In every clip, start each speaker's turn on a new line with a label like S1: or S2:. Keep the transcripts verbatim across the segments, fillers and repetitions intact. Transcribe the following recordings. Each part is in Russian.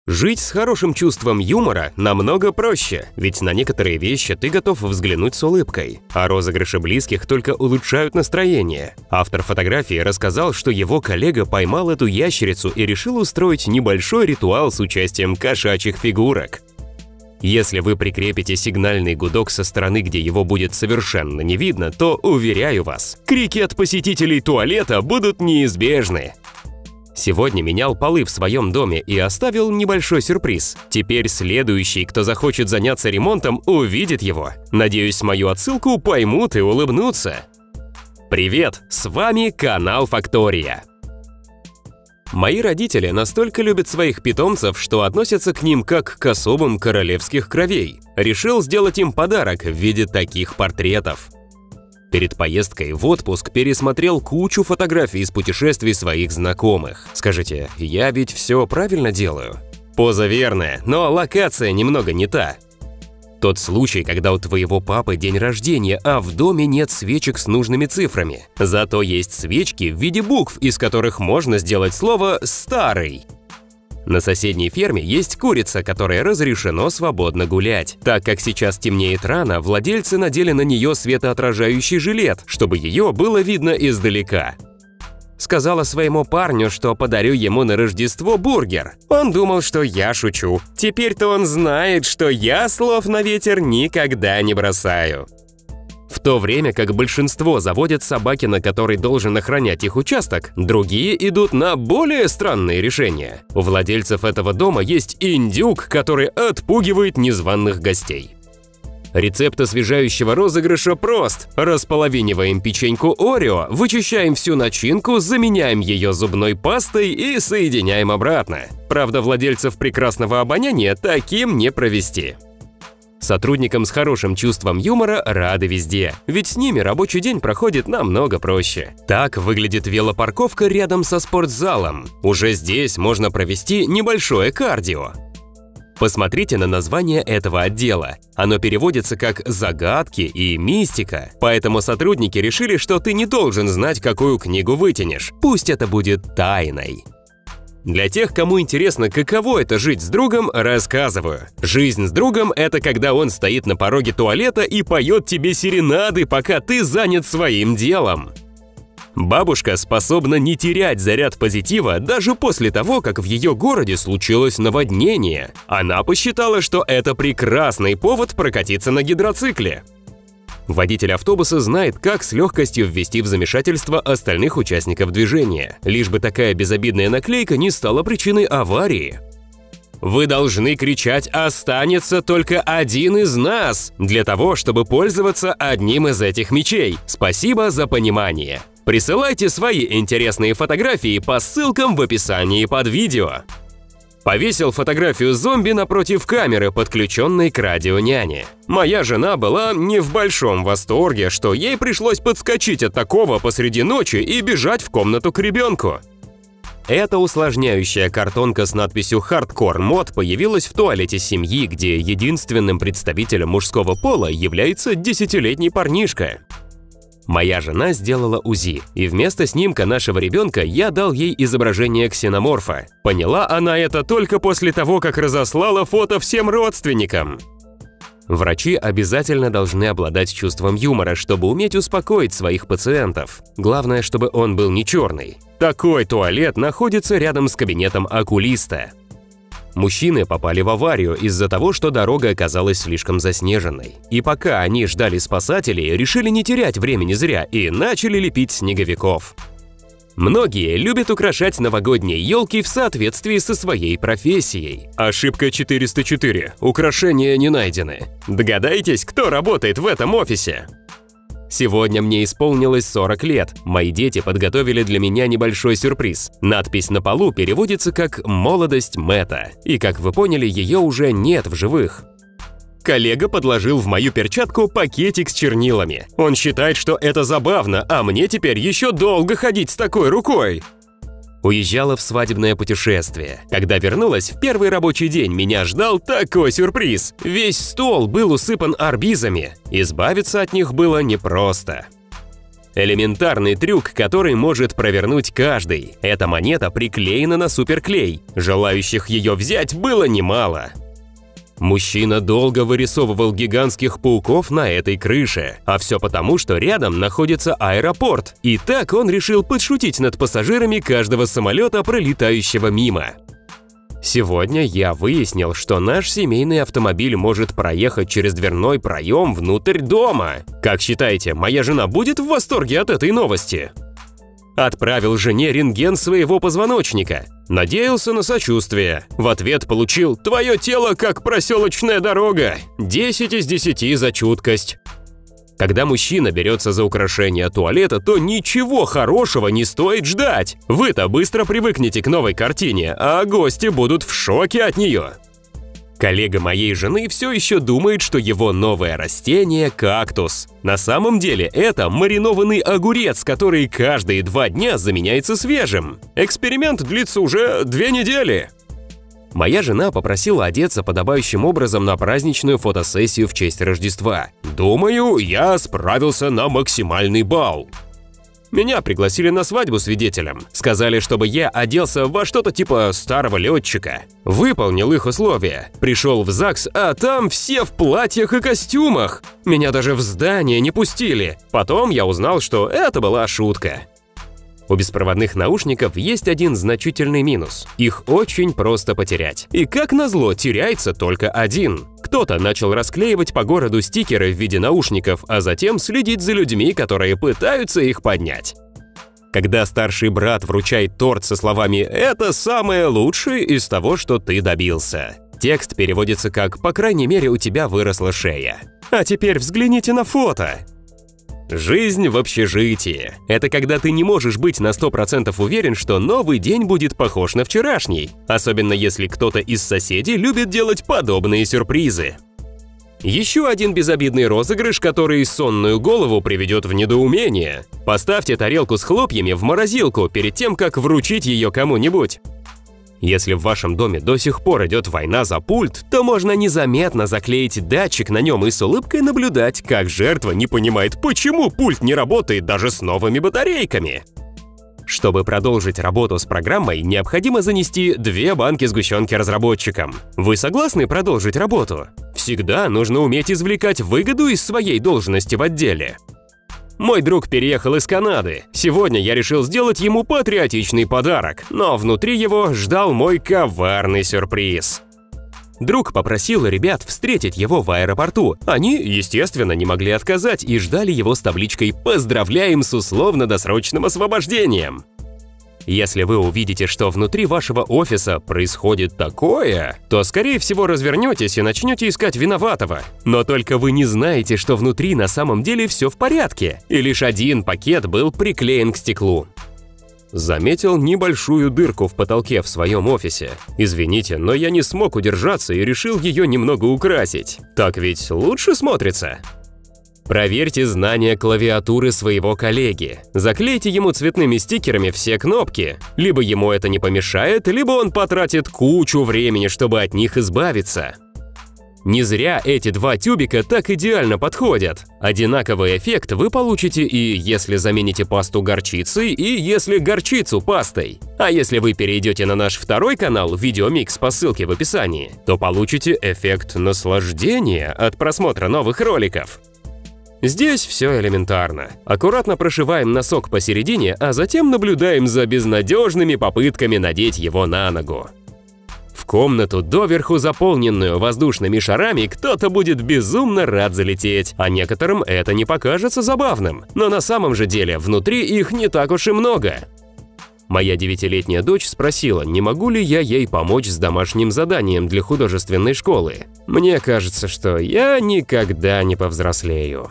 S1: Жить с хорошим чувством юмора намного проще, ведь на некоторые вещи ты готов взглянуть с улыбкой, а розыгрыши близких только улучшают настроение. Автор фотографии рассказал, что его коллега поймал эту ящерицу и решил устроить небольшой ритуал с участием кошачьих фигурок. Если вы прикрепите сигнальный гудок со стороны, где его будет совершенно не видно, то, уверяю вас, крики от посетителей туалета будут неизбежны. Сегодня менял полы в своем доме и оставил небольшой сюрприз. Теперь следующий, кто захочет заняться ремонтом, увидит его. Надеюсь, мою отсылку поймут и улыбнутся. Привет, с вами канал Фактория. Мои родители настолько любят своих питомцев, что относятся к ним как к особам королевских кровей. Решил сделать им подарок в виде таких портретов. Перед поездкой в отпуск пересмотрел кучу фотографий из путешествий своих знакомых. Скажите, я ведь все правильно делаю? Поза верная, но локация немного не та. Тот случай, когда у твоего папы день рождения, а в доме нет свечек с нужными цифрами. Зато есть свечки в виде букв, из которых можно сделать слово «старый». На соседней ферме есть курица, которой разрешено свободно гулять. Так как сейчас темнеет рано, владельцы надели на нее светоотражающий жилет, чтобы ее было видно издалека. Сказала своему парню, что подарю ему на Рождество бургер. Он думал, что я шучу. Теперь-то он знает, что я слов на ветер никогда не бросаю. В то время как большинство заводят собаки, на которой должен охранять их участок, другие идут на более странные решения. У владельцев этого дома есть индюк, который отпугивает незваных гостей. Рецепт освежающего розыгрыша прост. Располовиниваем печеньку Орео, вычищаем всю начинку, заменяем ее зубной пастой и соединяем обратно. Правда, владельцев прекрасного обоняния таким не провести. Сотрудникам с хорошим чувством юмора рады везде, ведь с ними рабочий день проходит намного проще. Так выглядит велопарковка рядом со спортзалом. Уже здесь можно провести небольшое кардио. Посмотрите на название этого отдела. Оно переводится как «загадки» и «мистика». Поэтому сотрудники решили, что ты не должен знать, какую книгу вытянешь. Пусть это будет тайной. Для тех, кому интересно, каково это жить с другом, рассказываю. Жизнь с другом – это когда он стоит на пороге туалета и поет тебе серенады, пока ты занят своим делом. Бабушка способна не терять заряд позитива даже после того, как в ее городе случилось наводнение. Она посчитала, что это прекрасный повод прокатиться на гидроцикле. Водитель автобуса знает, как с легкостью ввести в замешательство остальных участников движения, лишь бы такая безобидная наклейка не стала причиной аварии. Вы должны кричать «Останется только один из нас!» для того, чтобы пользоваться одним из этих мечей. Спасибо за понимание. Присылайте свои интересные фотографии по ссылкам в описании под видео. Повесил фотографию зомби напротив камеры, подключенной к радионяне. Моя жена была не в большом восторге, что ей пришлось подскочить от такого посреди ночи и бежать в комнату к ребенку. Эта усложняющая картонка с надписью «Хардкор мод» появилась в туалете семьи, где единственным представителем мужского пола является десятилетний парнишка. Моя жена сделала УЗИ, и вместо снимка нашего ребенка я дал ей изображение ксеноморфа. Поняла она это только после того, как разослала фото всем родственникам. Врачи обязательно должны обладать чувством юмора, чтобы уметь успокоить своих пациентов. Главное, чтобы он был не черный. Такой туалет находится рядом с кабинетом окулиста. Мужчины попали в аварию из-за того, что дорога оказалась слишком заснеженной. И пока они ждали спасателей, решили не терять времени зря и начали лепить снеговиков. Многие любят украшать новогодние елки в соответствии со своей профессией. Ошибка четыреста четыре. Украшения не найдены. Догадайтесь, кто работает в этом офисе? Сегодня мне исполнилось сорок лет. Мои дети подготовили для меня небольшой сюрприз. Надпись на полу переводится как «Молодость Мэтта». И, как вы поняли, ее уже нет в живых. Коллега подложил в мою перчатку пакетик с чернилами. Он считает, что это забавно, а мне теперь еще долго ходить с такой рукой. Уезжала в свадебное путешествие. Когда вернулась, в первый рабочий день меня ждал такой сюрприз. Весь стол был усыпан арбизами. Избавиться от них было непросто. Элементарный трюк, который может провернуть каждый. Эта монета приклеена на суперклей. Желающих ее взять было немало. Мужчина долго вырисовывал гигантских пауков на этой крыше, а все потому, что рядом находится аэропорт. И так он решил подшутить над пассажирами каждого самолета, пролетающего мимо. Сегодня я выяснил, что наш семейный автомобиль может проехать через дверной проем внутрь дома. Как считаете, моя жена будет в восторге от этой новости? Отправил жене рентген своего позвоночника. Надеялся на сочувствие. В ответ получил «Твое тело как проселочная дорога». десять из десяти за чуткость. Когда мужчина берется за украшение туалета, то ничего хорошего не стоит ждать. Вы-то быстро привыкнете к новой картине, а гости будут в шоке от нее. Коллега моей жены все еще думает, что его новое растение – кактус. На самом деле это маринованный огурец, который каждые два дня заменяется свежим. Эксперимент длится уже две недели. Моя жена попросила одеться подобающим образом на праздничную фотосессию в честь Рождества. Думаю, я справился на максимальный балл. Меня пригласили на свадьбу свидетелем. Сказали, чтобы я оделся во что-то типа старого летчика. Выполнил их условия. Пришел в ЗАГС, а там все в платьях и костюмах. Меня даже в здание не пустили. Потом я узнал, что это была шутка. У беспроводных наушников есть один значительный минус. Их очень просто потерять. И как назло, теряется только один. Кто-то начал расклеивать по городу стикеры в виде наушников, а затем следить за людьми, которые пытаются их поднять. Когда старший брат вручает торт со словами «Это самое лучшее из того, что ты добился». Текст переводится как «По крайней мере, у тебя выросла шея». А теперь взгляните на фото. Жизнь в общежитии – это когда ты не можешь быть на сто процентов уверен, что новый день будет похож на вчерашний, особенно если кто-то из соседей любит делать подобные сюрпризы. Еще один безобидный розыгрыш, который сонную голову приведет в недоумение. Поставьте тарелку с хлопьями в морозилку перед тем, как вручить ее кому-нибудь. Если в вашем доме до сих пор идет война за пульт, то можно незаметно заклеить датчик на нем и с улыбкой наблюдать, как жертва не понимает, почему пульт не работает даже с новыми батарейками. Чтобы продолжить работу с программой, необходимо занести две банки сгущенки разработчикам. Вы согласны продолжить работу? Всегда нужно уметь извлекать выгоду из своей должности в отделе. Мой друг переехал из Канады. Сегодня я решил сделать ему патриотичный подарок, но внутри его ждал мой коварный сюрприз. Друг попросил ребят встретить его в аэропорту. Они, естественно, не могли отказать и ждали его с табличкой «Поздравляем с условно-досрочным освобождением». Если вы увидите, что внутри вашего офиса происходит такое, то, скорее всего, развернетесь и начнете искать виноватого. Но только вы не знаете, что внутри на самом деле все в порядке, и лишь один пакет был приклеен к стеклу. Заметил небольшую дырку в потолке в своем офисе. Извините, но я не смог удержаться и решил ее немного украсить. Так ведь лучше смотрится. Проверьте знания клавиатуры своего коллеги. Заклейте ему цветными стикерами все кнопки. Либо ему это не помешает, либо он потратит кучу времени, чтобы от них избавиться. Не зря эти два тюбика так идеально подходят. Одинаковый эффект вы получите и если замените пасту горчицей, и если горчицу пастой. А если вы перейдете на наш второй канал «Видеомикс» по ссылке в описании, то получите эффект наслаждения от просмотра новых роликов. Здесь все элементарно. Аккуратно прошиваем носок посередине, а затем наблюдаем за безнадежными попытками надеть его на ногу. В комнату, доверху заполненную воздушными шарами, кто-то будет безумно рад залететь, а некоторым это не покажется забавным. Но на самом же деле внутри их не так уж и много. Моя девятилетняя дочь спросила, не могу ли я ей помочь с домашним заданием для художественной школы. Мне кажется, что я никогда не повзрослею.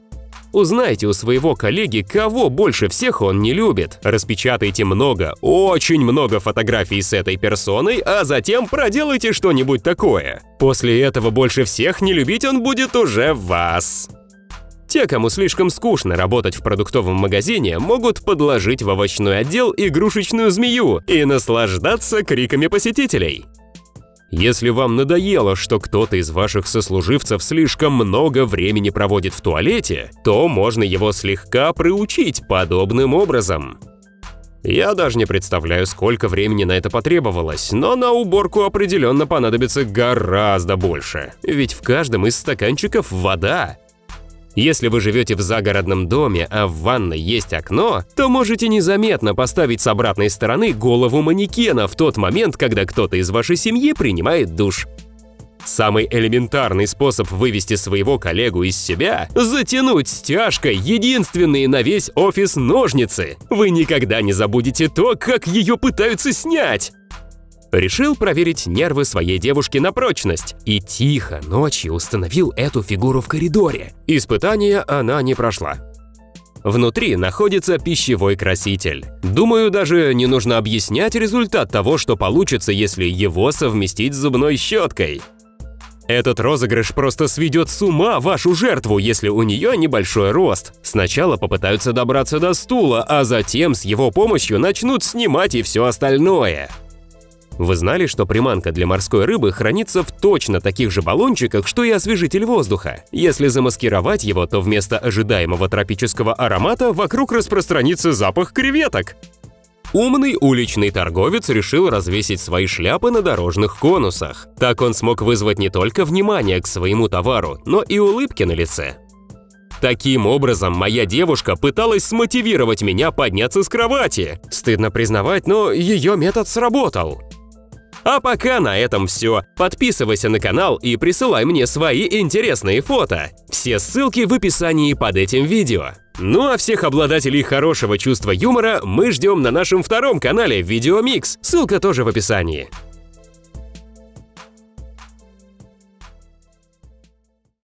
S1: Узнайте у своего коллеги, кого больше всех он не любит. Распечатайте много, очень много фотографий с этой персоной, а затем проделайте что-нибудь такое. После этого больше всех не любить он будет уже вас. Те, кому слишком скучно работать в продуктовом магазине, могут подложить в овощной отдел игрушечную змею и наслаждаться криками посетителей. Если вам надоело, что кто-то из ваших сослуживцев слишком много времени проводит в туалете, то можно его слегка приучить подобным образом. Я даже не представляю, сколько времени на это потребовалось, но на уборку определенно понадобится гораздо больше, ведь в каждом из стаканчиков вода. Если вы живете в загородном доме, а в ванной есть окно, то можете незаметно поставить с обратной стороны голову манекена в тот момент, когда кто-то из вашей семьи принимает душ. Самый элементарный способ вывести своего коллегу из себя – затянуть стяжкой единственные на весь офис ножницы. Вы никогда не забудете то, как ее пытаются снять. Решил проверить нервы своей девушки на прочность и тихо ночью установил эту фигуру в коридоре. Испытание она не прошла. Внутри находится пищевой краситель. Думаю, даже не нужно объяснять результат того, что получится, если его совместить с зубной щеткой. Этот розыгрыш просто сведет с ума вашу жертву, если у нее небольшой рост. Сначала попытаются добраться до стула, а затем с его помощью начнут снимать и все остальное. Вы знали, что приманка для морской рыбы хранится в точно таких же баллончиках, что и освежитель воздуха? Если замаскировать его, то вместо ожидаемого тропического аромата вокруг распространится запах креветок. Умный уличный торговец решил развесить свои шляпы на дорожных конусах. Так он смог вызвать не только внимание к своему товару, но и улыбки на лице. Таким образом, моя девушка пыталась смотивировать меня подняться с кровати. Стыдно признавать, но ее метод сработал. А пока на этом все. Подписывайся на канал и присылай мне свои интересные фото. Все ссылки в описании под этим видео. Ну а всех обладателей хорошего чувства юмора мы ждем на нашем втором канале Видеомикс. Ссылка тоже в описании.